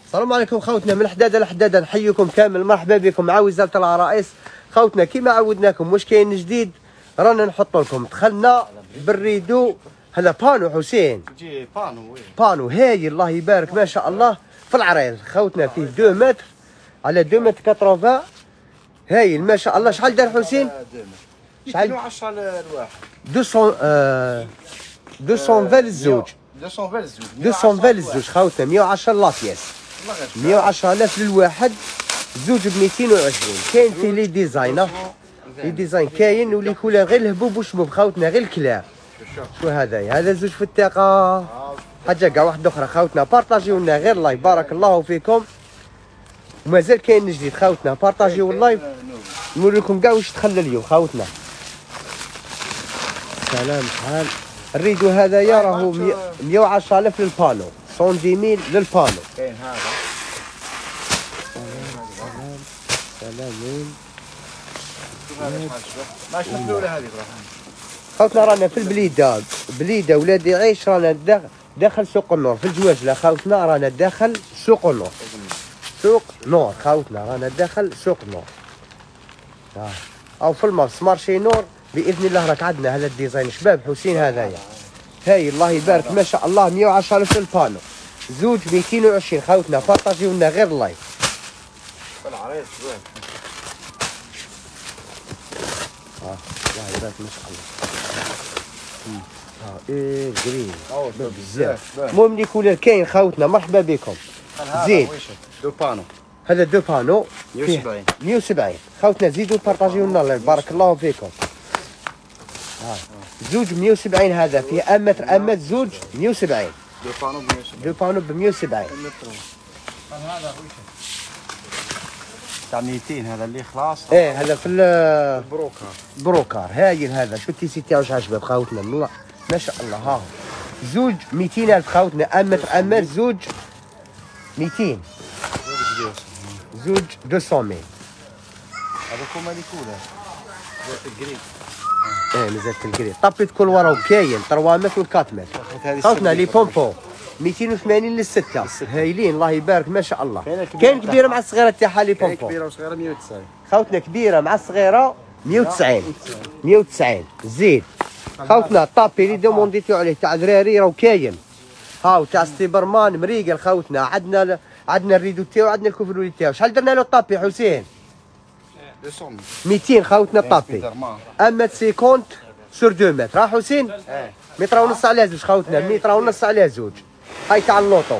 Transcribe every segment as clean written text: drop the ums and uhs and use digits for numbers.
السلام عليكم خوتنا من الحداده لحداده، نحييكم كامل، مرحبا بكم مع وزاره العرائس. خوتنا كيما عودناكم واش كاين جديد رانا نحط لكم. دخلنا بالريدو، هذا بانو حسين، بانو هاي الله يبارك ما شاء الله في العريض خوتنا، فيه 2 متر على 2 متر 80. هاي ما شاء الله. شحال دار حسين؟ شحال 210 الواحد 220 للزوج، 220 للزوج خوتنا، 110 لاطياس، 110,000 للواحد، زوج ب 220. كاين فيه لي ديزاين، لي ديزاين كاين ولي كولر غير الهبوب وشبوب خوتنا، غير الكلاب. شو هذا؟ هذا زوج في الثقه، حاجه كاع واحده اخرى خوتنا. بارطاجيو لنا غير اللايف، بارك الله فيكم. ومازال كاين جديد خوتنا، بارطاجيو اللايف نوري لكم كاع واش دخل اليوم خوتنا. سلام شحال الريدو هذايا راهو 110,000 للبانو، 110,000 للبانو. كاين هذا سلام. ماشي الاولى هذه خوتنا رانا في البليده، بليده ولادي عيش، رانا داخل سوق النور في الجواجله خوتنا، رانا داخل سوق النور، سوق نور خوتنا، رانا داخل سوق نور او في المارس مارشي نور باذن الله. راك عندنا هذا الديزاين شباب حسين هذايا، هاي الله يبارك ما شاء الله، 110,000 البانو، زوج 220 خوتنا. بارطاجيو لنا غير اللايف. العريض شباب الله يبارك ما شاء الله. ايه جرين بزاف. المهم لي كولر كاين خوتنا، مرحبا بكم. زيد دو بانو، هذا 2 بانو 170 خوتنا. زيدوا بارطاجيو لنا اللايف، بارك الله فيكم. زوج 170 هذا فيه متر متر، زوج 170. دو بانو ب 170. دو بانو ب 170. هذا تاع 200 هذا اللي خلاص. ايه هذا في البروكار. بروكار هايل هذا. شو التيسي تاعو شحال شباب خوتنا والله ما شاء الله. ها زوج 200,000 خوتنا، متر متر، زوج 200، زوج 200,000. هذا كوما لي كولا الجرين. ايه مازالت الكري طابيت كل ورا وكاين 3 متر و 4 متر خوتنا. لي بومبو 280 للستة، هايلين الله يبارك ما شاء الله. كاين كبيره مع الصغيره تاعها لي بومبو. كبيره وصغيره 190 خوتنا، كبيره مع الصغيره 190. 190 زيد خوتنا. طابي اللي دومونديتو عليه تاع دراري راه كاين، هاو تاع ستيبرمان مريقل خوتنا. عندنا الريدو تاعو، عندنا الكوفرولي تاعو. شحال درنا له الطابي حسين؟ 200 خوتنا طابي، 1,50 سور 2 متر. ها حسين؟ متر ونص على زوج خوتنا، متر ونص على زوج. هاي تاع اللوطو.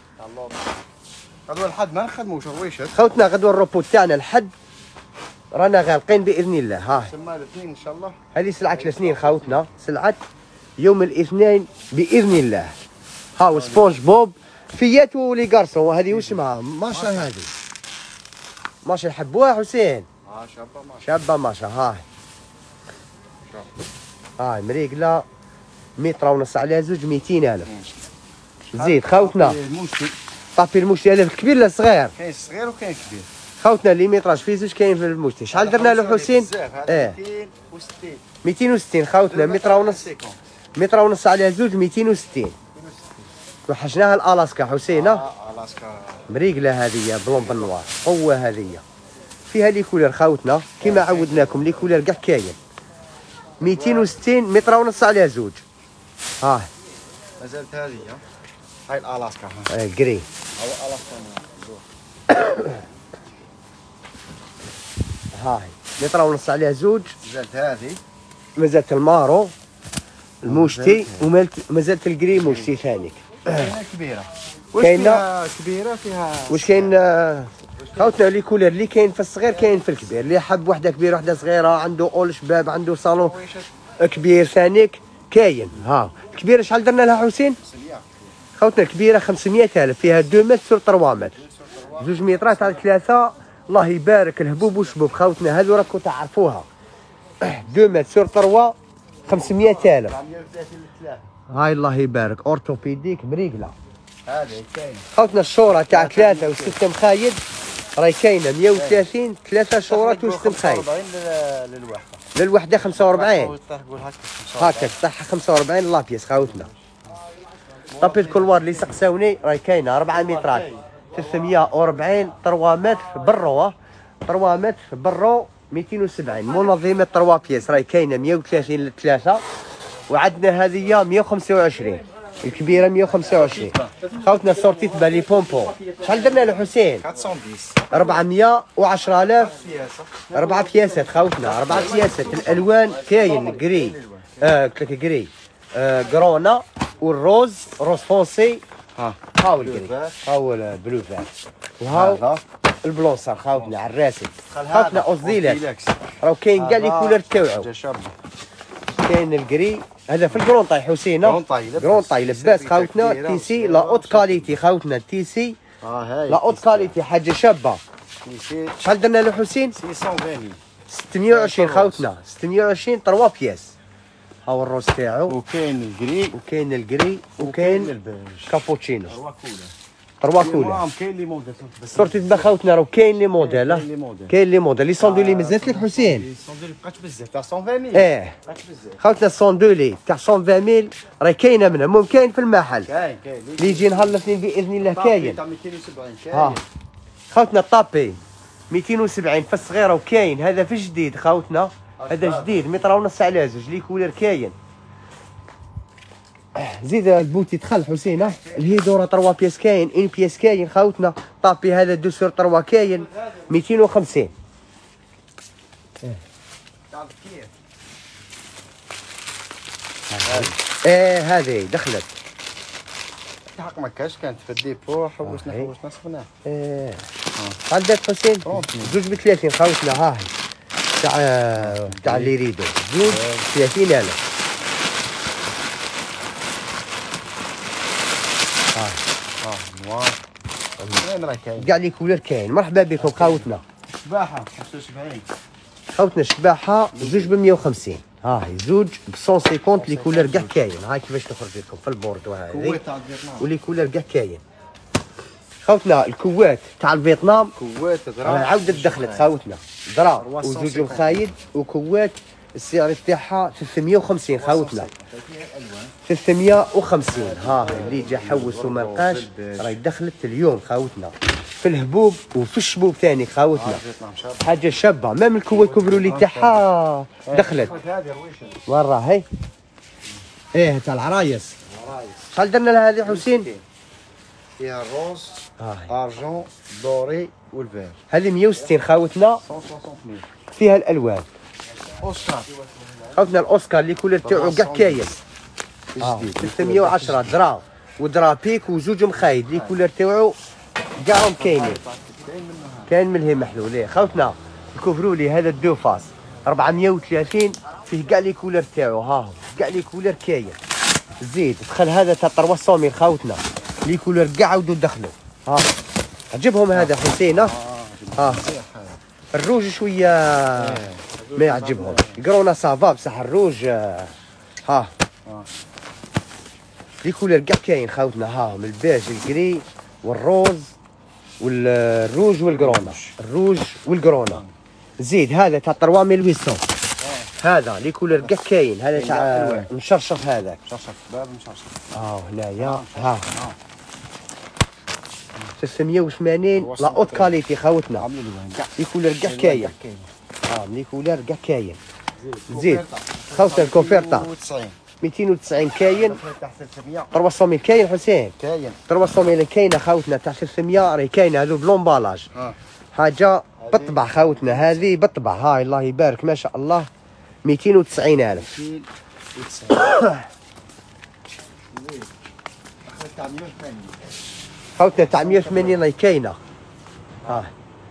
غدوه الحد ما نخدموش رويشات خوتنا، غدوه الروبو تاعنا الحد رانا غالقين باذن الله. ها تما الاثنين ان شاء الله. هذه سلعه الاثنين خوتنا، سلعه يوم الاثنين باذن الله. هاو سبونج بوب فيات ولي كارسون. وهذه واش اسمها؟ ماشا. هذه ماشا يحبوها حسين. شابه ماشا، شابه ماشا. هاي مريقله، متر ونص على زوج 200,000. زيد خوتنا. طابي المشتي هذا كبير ولا صغير؟ كاين صغير وكاين كبير خوتنا. اللي متراج فيه زوج كاين في المشتي. شحال درنا له حسين؟ 260 260 خوتنا، متر ونص، متر ونص على زوج 260. وحشناها الالاسكا حسين. الاسكا مريقله هذه بلون بالنوار، قوه هذه فيها لي كولر خوتنا كيما عودناكم. لي كولر كاع كاين. 260 متر ونص على زوج. مازالت هذه هاي الالاسكا. جري او الاسكا هاي متر ونص على زوج. مازالت هذه، مازالت المارو الموشتي، ومازالت الجري موشتي ثاني. كاينه كبيره. كاينه كبيره فيها. واش كاين خوتنا؟ لي كولر اللي كاين في الصغير كاين في الكبير. اللي حب وحده كبيره وحده صغيره، عنده اول شباب، عنده صالون كبير ثانيك كاين. الكبيره شحال درنا لها حسين؟ خوتنا الكبيره 500,000، فيها 2 متر سور 3 متر، 2 مترات على 3. الله يبارك الهبوب وشبوب خوتنا، هذو راكم تعرفوها. 2 متر سور 3 500,000. هاي الله يبارك اورتوبيديك مريقله. هذه كاينه خوتنا الشوره تاع 3 و6 مخايد راهي كاينه 130، 3 شورات و6 مخايد. للوحده 45 هكا صح. 45 لابيس خوتنا. طابي الكلوار اللي سقساوني راهي كاينه 4 مترات 340 3 متر برو 3 متر برو 270 منظمة 3 بياس راهي كاينة 130 للثلاثة، وعندنا هذه 125 الكبيرة 125. خوتنا سورتي تبع لي بومبو شحال درنا له حسين؟ 410,000 4 بياسات خوتنا 4 بياسات. الالوان كاين كري كري كرونا والروز روز فونسي. هاو الكري هاو البلو فات وهاو البلونسر خوتنا على الراسي. خوتنا اوزيلات راهو كاين كاع لي كولور تاوعو. كاين الكري هذا في الكرون طاي حسين كرون طاي لباس خوتنا تيسي لا اوت كاليتي خوتنا تيسي لا اوت كاليتي حاجه شابه. شحال درنا له حسين؟ 620 خوتنا 620 3 بياس. هاو الروز تاعو وكاين الكري وكاين الكري وكاين البيج كابوتشينو 3 كولور. كاين لي موديل صرتي تبع خوتنا راه كاين لي موديل كاين لي موديل لي صوندو لي مزات لك حسين. الصندوق بقات بزاف تاع 120,000 بقات بزاف خوتنا الصوندو لي تاع 120,000 راه كاينه منها ممكن في المحل كاين اللي يجي نهار الاثنين باذن الله كاين. تاع 270 ها كاين خوتنا الطابي 270 في الصغيره وكاين هذا في الجديد خوتنا هذا جديد متر ونص على زوج لي كولر كاين. زيد البوتي دخل حسين الهيدورا 3 بياس كاين ان بياس كاين خوتنا. طابي هذا 2 سور 3 كاين 250. هذه دخلت الحق ما كاش كانت في الديبو حوسنا صفناه. عندك حسين زوج ب 30 خوتنا. ها هي تاع اللي يريدو زوج 30,000. نوار وين راه كاين كاع لي كولر كاين. مرحبا بكم خوتنا. شباحه 75 خوتنا شباحه زوج ب 150. ها هي زوج ب 150 لي كولر كاع كاين. هاي كيفاش تخرج لكم في البوردو هذه كويت تاع فيتنام ولي كولر كاع كاين. خوتنا الكوات تاع فيتنام كويت عاودت دخلت خوتنا درا وزوج مخايد وكوات السعر تاعها 350 خوتنا 350. ها اللي جا حوس وما لقاش راهي دخلت اليوم خوتنا في الهبوب وفي الشبوب ثاني خوتنا حاجه شابه. مام الكوات كوفرولي تاعها دخلت وين راهي؟ تاع العرايس. شحال درنا لها هذه حسين؟ فيها الروز ارجون دوري والفير. هذه 160 خوتنا 160,000 فيها الالوان. اوسكار خوتنا الاوسكار اللي كولر تاعو كاع كاين جديد 310 درا ودرا بيك وزوج مخايد اللي كولر تاعو كاعهم كاينين. كاين منهم محلول. خوتنا الكوفرولي هذا الدو فاس 430 فيه كاع لي كولر تاعو. ها هو كاع لي كولر كاين. زيد دخل هذا تاع 300 خوتنا لي كولر كاع عاودوا دخلوا. ها عجبهم هذا حسين. ها الروج شويه ما يعجبهم. قرونا صافا بصح الروج ها لي كولر كاع كاين خوتنا. ها هم البيج الكري والروز والروج والقرونا الروج والقرونا. زيد هذا تاع 3800 هذا لي كولر كاع كاين. هذا تاع مشرشف هذاك مشرشف باب مشرشف. هنايا ها 380 لا اوت كاليتي خوتنا لي كولر كاع كاين. لي كولر كاع كاين. زيد خوتنا الكوفيرتا 290 كاين 300 كاين حسين. كاين 300 كاينه خوتنا تاع 300 راهي كاينه هذو بلومبالاج حاجه بالطبع خوتنا. هذه بالطبع هاي الله يبارك ما شاء الله 290,000. 290 تاع 180 خوتنا تاع 180 راهي كاينه. هاي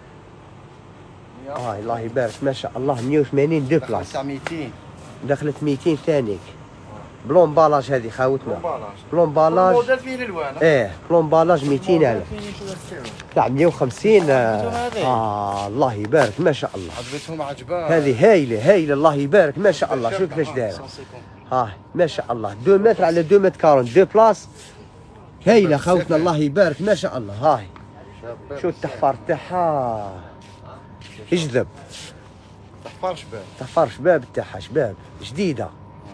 الله يبارك ما شاء الله 180 دو بلاص تاع 200 دخلت 200 ثاني بلومبالاج. هذه خوتنا بلومبالاج موديل فيه الالوان. بلومبالاج 200,000 تاع 150. الله يبارك ما شاء الله. عجبتهم عجبان. هذه هايله الله يبارك ما شاء الله. شوف كيفاش دايره. ما شاء الله 2 متر على 2 متر 40 دو بلاص هايله خوتنا الله يبارك ما شاء الله. هاي شو التحفار تاعها يجذب. تحفار شباب تاعها شباب جديده.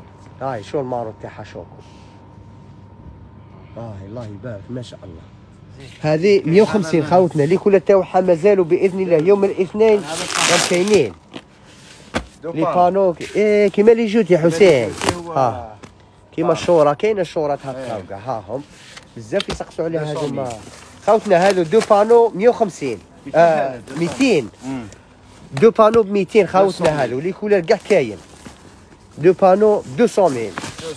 هاي شو المارو تاعها شوكو. الله يبارك ما شاء الله. هذه 150 خاوتنا اللي كل تاوعها مازالوا باذن الله يوم الاثنين راهم كاينين لي بانو كيما لي جوت يا حسين. ها كيما الشوره كاينه الشورات هكا وكاع ها هم بزاف يسقسوا عليها هذوما خاوتنا. هذو دو بانو 150 200 دو بانو ب 200 خاوتنا. هذو لي كولر كاع كاين دو بانو 200,000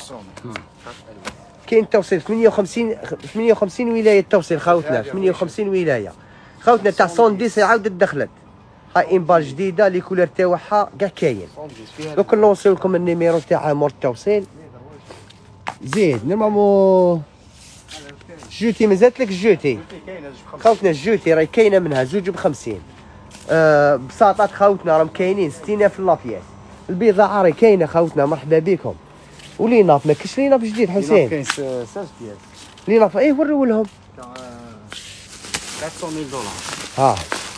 كاين التوصيل 58 ولايه التوصيل خاوتنا 58 ولايه خاوتنا تاع 110 عاودت دخلت. هاي امبال جديده لي كولر تاعها كاع كاين. دوك نوصل لكم النيميرو تاع مور التوصيل. زيد نورمالمون جوتي مازالت لك الجوتي خاوتنا. الجوتي راهي كاينه منها زوج ب50. بساطات خاوتنا راهم كاينين 60,000 لابيات. البضاعه راهي كاينه خاوتنا مرحبا بكم. ولي ناف ما كاينش لي ناف جديد حسين. كاين 16 بياس لي ناف وريو لهم تاع 400,000 دولار. ها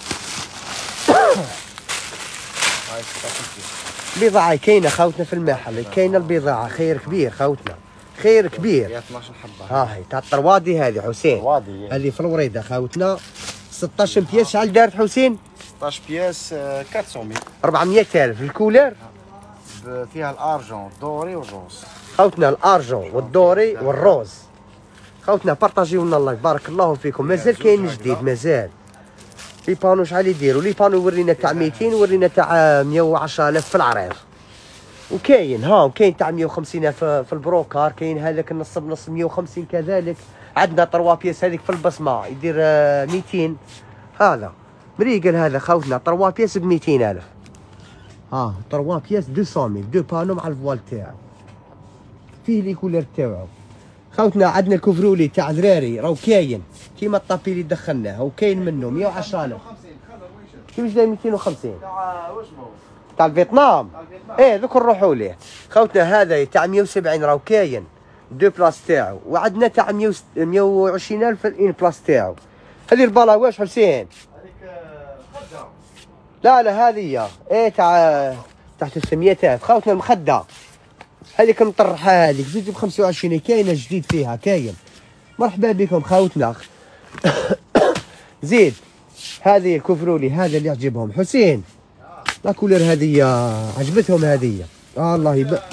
هاي 16 بياس. بضاعه كاينه خاوتنا في المحل. كاينه البضاعه خير كبير خاوتنا خير كبير. 12 حبه. ها هي تاع الطروادي هذه حسين. طروادي هذه في الوريده خاوتنا 16 بياس. شحال دارت حسين؟ 16 بياس 400,000. 400,000 الكولر فيها الارجون الدوري والروز. خوتنا الارجون والدوري والروز. خوتنا بارطاجيو لنا الله يبارك الله فيكم. مازال كاين جديد مازال. لي بانو شحال يديروا؟ لي بانو ورينا تاع 200 ورينا تاع 110,000 في العريض. وكاين وكاين تاع 150,000 في البروكار. كاين هذاك النص بنص 150 كذلك. عندنا 3 بياس هذيك في البصمه يدير 200. هذا مريقل هذا خوتنا 3 بياس ب 200,000. 3 بياس 200,000 دو بانو مع الفوال تاعو. فيه لي كولر تاعو خوتنا. عندنا الكوفرولي تاع دراري راهو كاين كيما الطابي اللي دخلناه وكاين منه 110,000. كيفاش داير 250 تاع الفيتنام؟ دوك نروحوا ليه خوتنا. هذا تاع 170 راهو كاين دو بلاص تاعو. وعندنا تاع 120,000 الان بلاص تاعو. هذه البالا واش حسين؟ لا هذه تاع 300,000 خوتنا. المخده هذيك مطرحه هذيك زوج ب 25 كاينه جديد فيها كاين. مرحبا بكم خوتنا. زيد هذه الكفرولي هذا اللي يعجبهم حسين. لا كولر هذه عجبتهم هذه. الله يبارك.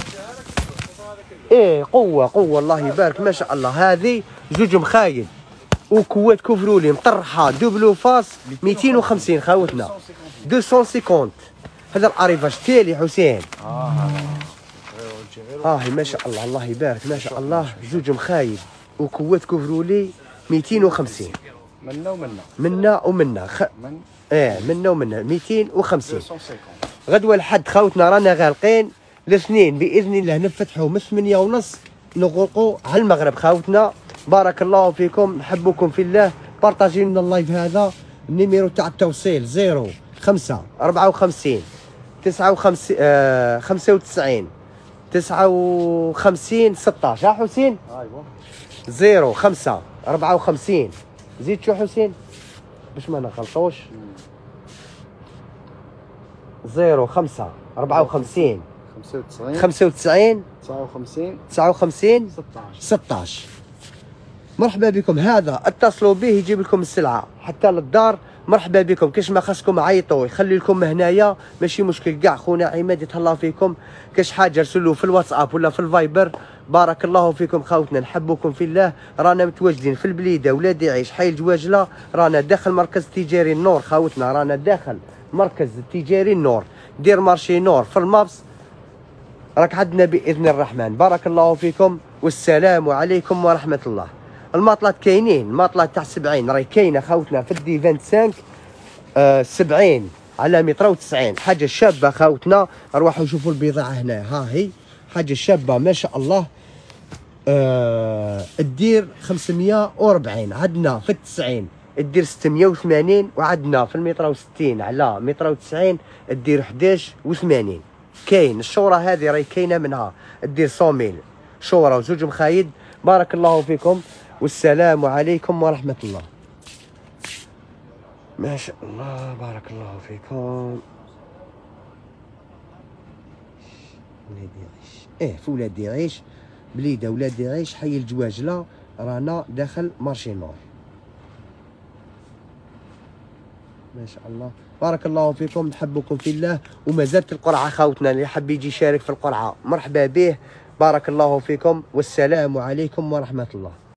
قوه الله يبارك ما شاء الله. هذه زوج مخايل وكوات كفرولي مطرحه دوبلو فاس 250 خوتنا 250. هذا الاريفاج تالي حسين. هاي ما شاء الله الله يبارك ما شاء الله. زوج مخايل وكوات كفرولي 250. منا ومنا منا ومنا 250. غدوه الحد خوتنا رانا غالقين. الاثنين باذن الله نفتحوا من 8:30 نغلقوا على المغرب خوتنا. بارك الله فيكم نحبكم في الله. بارطاجي لنا اللايف هذا. النيميرو تاع التوصيل 05 54 59 95 59 16. حسين؟ ايوا 05 54 زيد شو حسين باش ما نغلطوش. 05 54 95 59 16. مرحبا بكم. هذا اتصلوا به يجيب لكم السلعه حتى للدار. مرحبا بكم. كاش ما خاصكم عيطوا يخلي لكم هنايا ماشي مشكل كاع. خونا عماد يتهلا فيكم. كاش حاجه ارسلوا في الواتساب ولا في الفايبر. بارك الله فيكم خوتنا نحبكم في الله. رانا متواجدين في البليده ولاد يعيش حي الجواجله. رانا داخل مركز تجاري النور خوتنا. رانا داخل مركز تجاري النور. دير مارشي نور في المابس راك عندنا باذن الرحمن. بارك الله فيكم والسلام عليكم ورحمه الله. الماطلات كاينين. الماطلات تاع 70 راهي كاينه خوتنا في الدي 25 70 على متر و90. حاجه شابه خوتنا. روحوا شوفوا البضاعه هنا. ها هي حاجه شابه ما شاء الله. الدير 540. عندنا في 90 الدير 680. وعندنا في المتر و60 على متر و90 الدير 1180. كاين الشوره هذه راهي كاينه منها الدير 100,000 شوره وزوج مخايد. بارك الله فيكم والسلام عليكم ورحمه الله. ما شاء الله بارك الله فيكم. ولاد يعيش في ولاد يعيش بليده ولاد يعيش حي الجواجله. رانا داخل مارشي نور. ما شاء الله. بارك الله فيكم، نحبكم في الله. وما زالت القرعه خوتنا، اللي حب يجي يشارك في القرعه مرحبا به. بارك الله فيكم، والسلام عليكم ورحمه الله.